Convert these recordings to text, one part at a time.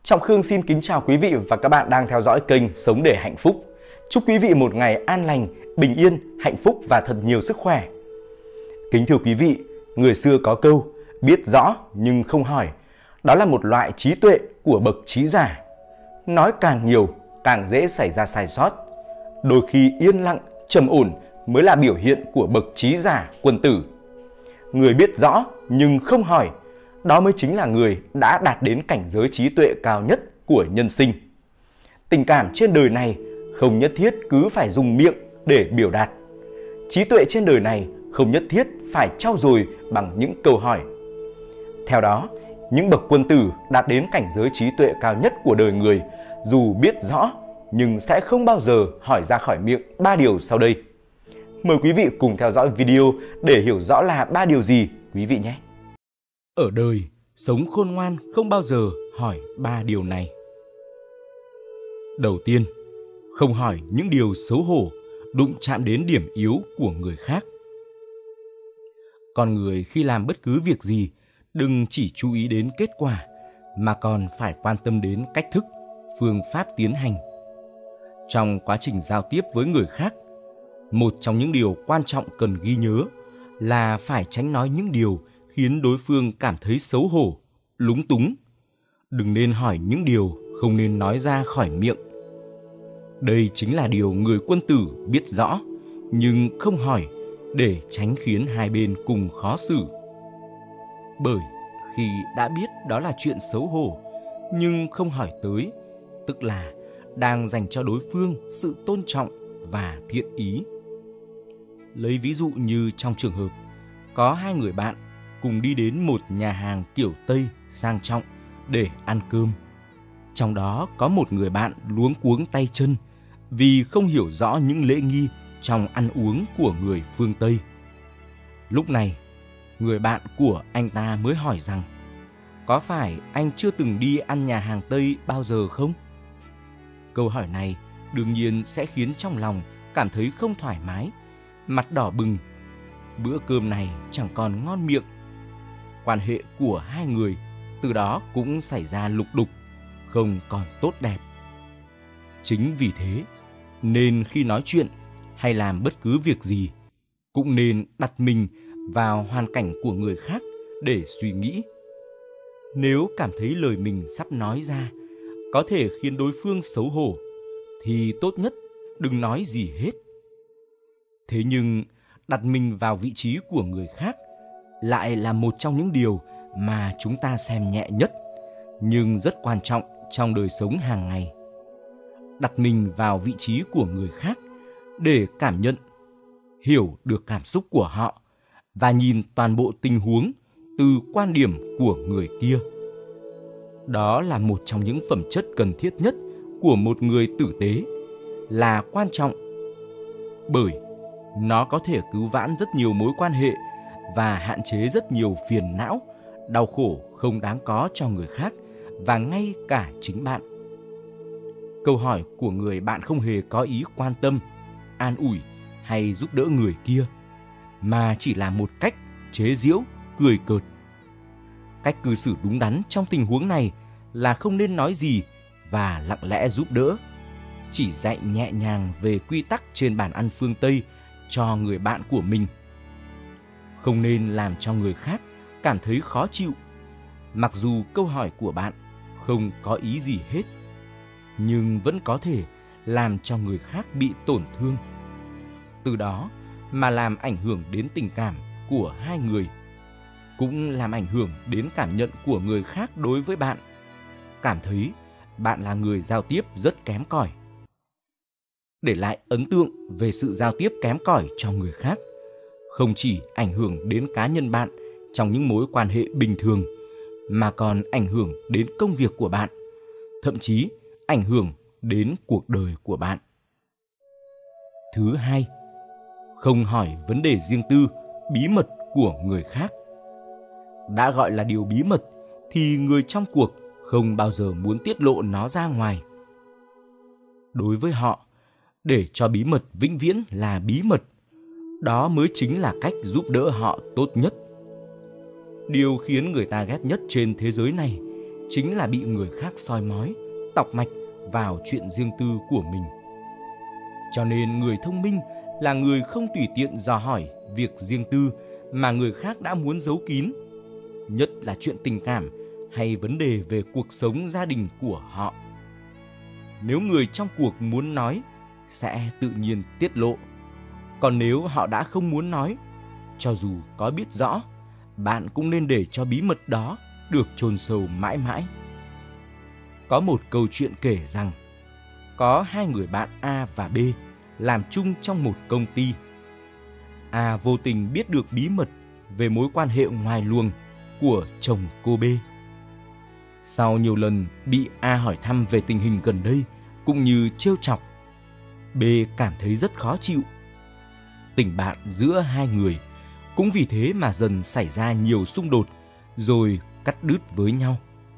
Trọng Khương xin kính chào quý vị và các bạn đang theo dõi kênh Sống để hạnh phúc. Chúc quý vị một ngày an lành, bình yên, hạnh phúc và thật nhiều sức khỏe. Kính thưa quý vị, người xưa có câu biết rõ nhưng không hỏi. Đó là một loại trí tuệ của bậc trí giả. Nói càng nhiều, càng dễ xảy ra sai sót. Đôi khi yên lặng, trầm ổn mới là biểu hiện của bậc trí giả quân tử. Người biết rõ nhưng không hỏi, đó mới chính là người đã đạt đến cảnh giới trí tuệ cao nhất của nhân sinh. Tình cảm trên đời này không nhất thiết cứ phải dùng miệng để biểu đạt. Trí tuệ trên đời này không nhất thiết phải trau dồi bằng những câu hỏi. Theo đó, những bậc quân tử đạt đến cảnh giới trí tuệ cao nhất của đời người, dù biết rõ nhưng sẽ không bao giờ hỏi ra khỏi miệng 3 điều sau đây. Mời quý vị cùng theo dõi video để hiểu rõ là 3 điều gì quý vị nhé. Ở đời, sống khôn ngoan không bao giờ hỏi 3 điều này. Đầu tiên, không hỏi những điều xấu hổ, đụng chạm đến điểm yếu của người khác. Con người khi làm bất cứ việc gì, đừng chỉ chú ý đến kết quả, mà còn phải quan tâm đến cách thức, phương pháp tiến hành. Trong quá trình giao tiếp với người khác, một trong những điều quan trọng cần ghi nhớ là phải tránh nói những điều khiến đối phương cảm thấy xấu hổ, lúng túng. Đừng nên hỏi những điều không nên nói ra khỏi miệng. Đây chính là điều người quân tử biết rõ, nhưng không hỏi để tránh khiến hai bên cùng khó xử. Bởi khi đã biết đó là chuyện xấu hổ, nhưng không hỏi tới, tức là đang dành cho đối phương sự tôn trọng và thiện ý. Lấy ví dụ như trong trường hợp có hai người bạn cùng đi đến một nhà hàng kiểu Tây sang trọng để ăn cơm. Trong đó có một người bạn luống cuống tay chân vì không hiểu rõ những lễ nghi trong ăn uống của người phương Tây. Lúc này, người bạn của anh ta mới hỏi rằng: có phải anh chưa từng đi ăn nhà hàng Tây bao giờ không? Câu hỏi này đương nhiên sẽ khiến trong lòng cảm thấy không thoải mái, mặt đỏ bừng. Bữa cơm này chẳng còn ngon miệng. Quan hệ của hai người từ đó cũng xảy ra lục đục, không còn tốt đẹp. Chính vì thế, nên khi nói chuyện hay làm bất cứ việc gì, cũng nên đặt mình vào hoàn cảnh của người khác để suy nghĩ. Nếu cảm thấy lời mình sắp nói ra có thể khiến đối phương xấu hổ, thì tốt nhất đừng nói gì hết. Thế nhưng, đặt mình vào vị trí của người khác lại là một trong những điều mà chúng ta xem nhẹ nhất, nhưng rất quan trọng trong đời sống hàng ngày. Đặt mình vào vị trí của người khác để cảm nhận, hiểu được cảm xúc của họ và nhìn toàn bộ tình huống từ quan điểm của người kia. Đó là một trong những phẩm chất cần thiết nhất của một người tử tế, là quan trọng. Bởi nó có thể cứu vãn rất nhiều mối quan hệ và hạn chế rất nhiều phiền não, đau khổ không đáng có cho người khác và ngay cả chính bạn. Câu hỏi của người bạn không hề có ý quan tâm, an ủi hay giúp đỡ người kia, mà chỉ là một cách chế giễu, cười cợt. Cách cư xử đúng đắn trong tình huống này là không nên nói gì và lặng lẽ giúp đỡ. Chỉ dạy nhẹ nhàng về quy tắc trên bàn ăn phương Tây cho người bạn của mình. Không nên làm cho người khác cảm thấy khó chịu. Mặc dù câu hỏi của bạn không có ý gì hết, nhưng vẫn có thể làm cho người khác bị tổn thương. Từ đó mà làm ảnh hưởng đến tình cảm của hai người, cũng làm ảnh hưởng đến cảm nhận của người khác đối với bạn. Cảm thấy bạn là người giao tiếp rất kém cỏi. Để lại ấn tượng về sự giao tiếp kém cỏi cho người khác không chỉ ảnh hưởng đến cá nhân bạn trong những mối quan hệ bình thường, mà còn ảnh hưởng đến công việc của bạn, thậm chí ảnh hưởng đến cuộc đời của bạn. Thứ hai, không hỏi vấn đề riêng tư, bí mật của người khác. Đã gọi là điều bí mật thì người trong cuộc không bao giờ muốn tiết lộ nó ra ngoài. Đối với họ, để cho bí mật vĩnh viễn là bí mật, đó mới chính là cách giúp đỡ họ tốt nhất. Điều khiến người ta ghét nhất trên thế giới này chính là bị người khác soi mói, tọc mạch vào chuyện riêng tư của mình. Cho nên người thông minh là người không tùy tiện dò hỏi việc riêng tư mà người khác đã muốn giấu kín, nhất là chuyện tình cảm hay vấn đề về cuộc sống gia đình của họ. Nếu người trong cuộc muốn nói, sẽ tự nhiên tiết lộ. Còn nếu họ đã không muốn nói, cho dù có biết rõ, bạn cũng nên để cho bí mật đó được chôn sâu mãi mãi. Có một câu chuyện kể rằng, có hai người bạn A và B làm chung trong một công ty. A vô tình biết được bí mật về mối quan hệ ngoài luồng của chồng cô B. Sau nhiều lần bị A hỏi thăm về tình hình gần đây cũng như trêu chọc, B cảm thấy rất khó chịu. Tình bạn giữa hai người cũng vì thế mà dần xảy ra nhiều xung đột rồi cắt đứt với nhau.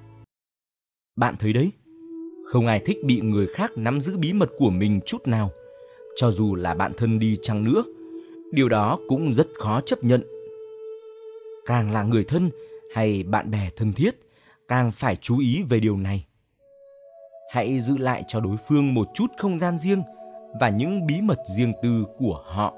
Bạn thấy đấy, không ai thích bị người khác nắm giữ bí mật của mình chút nào, cho dù là bạn thân đi chăng nữa. Điều đó cũng rất khó chấp nhận. Càng là người thân hay bạn bè thân thiết, càng phải chú ý về điều này. Hãy giữ lại cho đối phương một chút không gian riêng và những bí mật riêng tư của họ.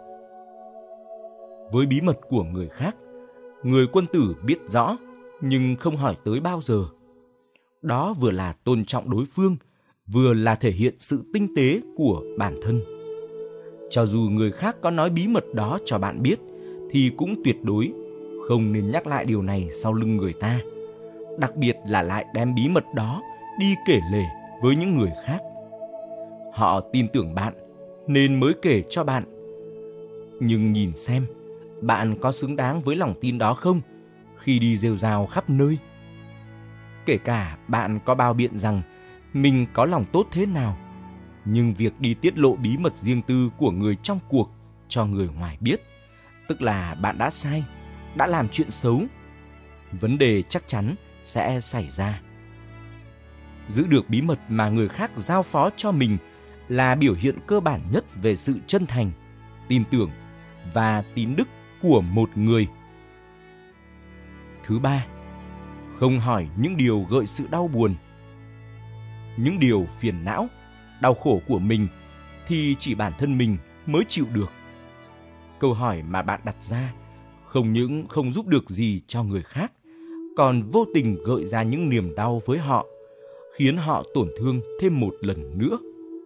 Với bí mật của người khác, người quân tử biết rõ nhưng không hỏi tới bao giờ. Đó vừa là tôn trọng đối phương, vừa là thể hiện sự tinh tế của bản thân. Cho dù người khác có nói bí mật đó cho bạn biết, thì cũng tuyệt đối không nên nhắc lại điều này sau lưng người ta. Đặc biệt là lại đem bí mật đó đi kể lể với những người khác. Họ tin tưởng bạn nên mới kể cho bạn. Nhưng nhìn xem, bạn có xứng đáng với lòng tin đó không khi đi rêu rao khắp nơi? Kể cả bạn có bao biện rằng mình có lòng tốt thế nào, nhưng việc đi tiết lộ bí mật riêng tư của người trong cuộc cho người ngoài biết, tức là bạn đã sai, đã làm chuyện xấu. Vấn đề chắc chắn sẽ xảy ra. Giữ được bí mật mà người khác giao phó cho mình là biểu hiện cơ bản nhất về sự chân thành, tin tưởng và tín đức của một người. Thứ ba, không hỏi những điều gợi sự đau buồn. Những điều phiền não, đau khổ của mình thì chỉ bản thân mình mới chịu được. Câu hỏi mà bạn đặt ra không những không giúp được gì cho người khác, còn vô tình gợi ra những niềm đau với họ, khiến họ tổn thương thêm một lần nữa.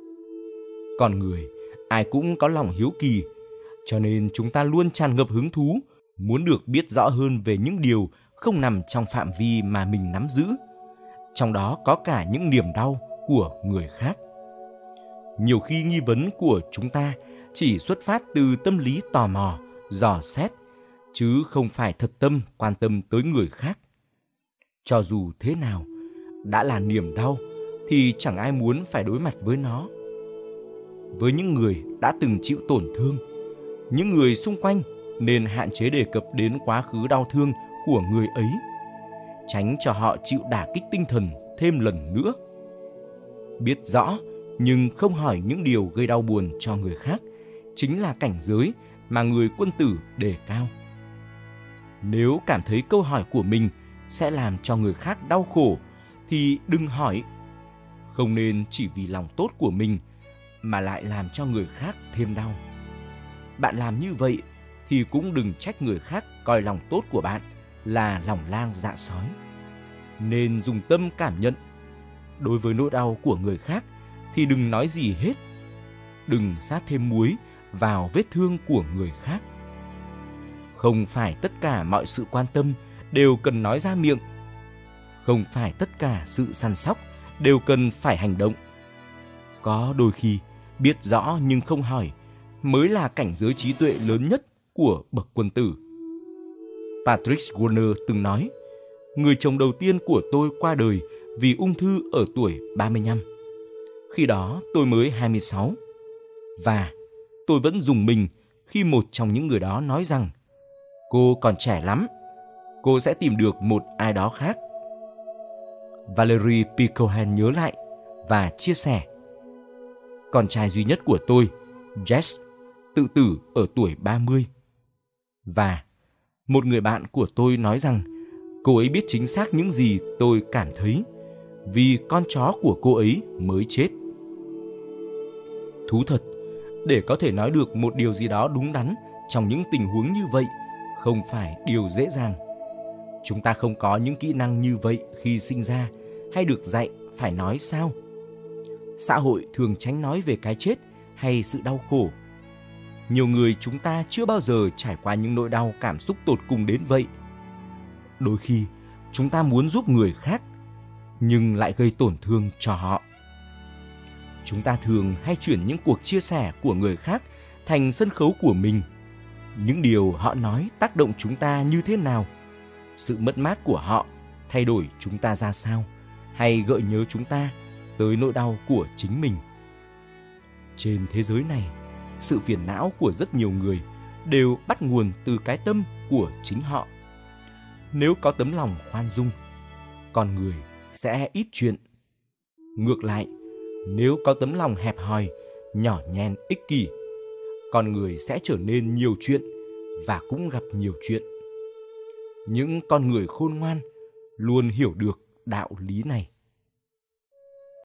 Con người, ai cũng có lòng hiếu kỳ, cho nên chúng ta luôn tràn ngập hứng thú, muốn được biết rõ hơn về những điều không nằm trong phạm vi mà mình nắm giữ. Trong đó có cả những niềm đau của người khác. Nhiều khi nghi vấn của chúng ta chỉ xuất phát từ tâm lý tò mò, dò xét, chứ không phải thật tâm quan tâm tới người khác. Cho dù thế nào, đã là niềm đau thì chẳng ai muốn phải đối mặt với nó. Với những người đã từng chịu tổn thương, những người xung quanh nên hạn chế đề cập đến quá khứ đau thương của người ấy, tránh cho họ chịu đả kích tinh thần thêm lần nữa. Biết rõ nhưng không hỏi những điều gây đau buồn cho người khác chính là cảnh giới mà người quân tử đề cao. Nếu cảm thấy câu hỏi của mình sẽ làm cho người khác đau khổ thì đừng hỏi. Không nên chỉ vì lòng tốt của mình mà lại làm cho người khác thêm đau. Bạn làm như vậy thì cũng đừng trách người khác coi lòng tốt của bạn là lòng lang dạ sói. Nên dùng tâm cảm nhận. Đối với nỗi đau của người khác thì đừng nói gì hết. Đừng sát thêm muối vào vết thương của người khác. Không phải tất cả mọi sự quan tâm đều cần nói ra miệng. Không phải tất cả sự săn sóc đều cần phải hành động. Có đôi khi biết rõ nhưng không hỏi mới là cảnh giới trí tuệ lớn nhất của bậc quân tử. Patrick Warner từng nói, người chồng đầu tiên của tôi qua đời vì ung thư ở tuổi 35. Khi đó tôi mới 26. Và tôi vẫn rùng mình khi một trong những người đó nói rằng cô còn trẻ lắm, cô sẽ tìm được một ai đó khác. Valery Picohen nhớ lại và chia sẻ, con trai duy nhất của tôi, Jess, tự tử ở tuổi 30. Và một người bạn của tôi nói rằng cô ấy biết chính xác những gì tôi cảm thấy vì con chó của cô ấy mới chết. Thú thật, để có thể nói được một điều gì đó đúng đắn trong những tình huống như vậy không phải điều dễ dàng. Chúng ta không có những kỹ năng như vậy khi sinh ra hay được dạy phải nói sao. Xã hội thường tránh nói về cái chết hay sự đau khổ. Nhiều người chúng ta chưa bao giờ trải qua những nỗi đau cảm xúc tột cùng đến vậy. Đôi khi, chúng ta muốn giúp người khác, nhưng lại gây tổn thương cho họ. Chúng ta thường hay chuyển những cuộc chia sẻ của người khác thành sân khấu của mình. Những điều họ nói tác động chúng ta như thế nào? Sự mất mát của họ thay đổi chúng ta ra sao? Hay gợi nhớ chúng ta tới nỗi đau của chính mình? Trên thế giới này, sự phiền não của rất nhiều người đều bắt nguồn từ cái tâm của chính họ. Nếu có tấm lòng khoan dung, con người sẽ ít chuyện. Ngược lại, nếu có tấm lòng hẹp hòi, nhỏ nhen, ích kỷ, con người sẽ trở nên nhiều chuyện và cũng gặp nhiều chuyện. Những con người khôn ngoan luôn hiểu được đạo lý này.